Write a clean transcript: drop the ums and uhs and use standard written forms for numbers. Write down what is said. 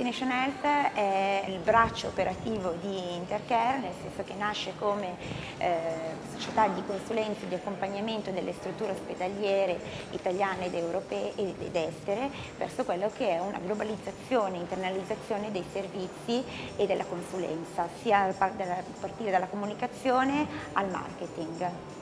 Destination Health è il braccio operativo di Intercare, nel senso che nasce come società di consulenza e di accompagnamento delle strutture ospedaliere italiane ed europee ed estere verso quello che è una globalizzazione, internalizzazione dei servizi e della consulenza, sia a partire dalla comunicazione al marketing.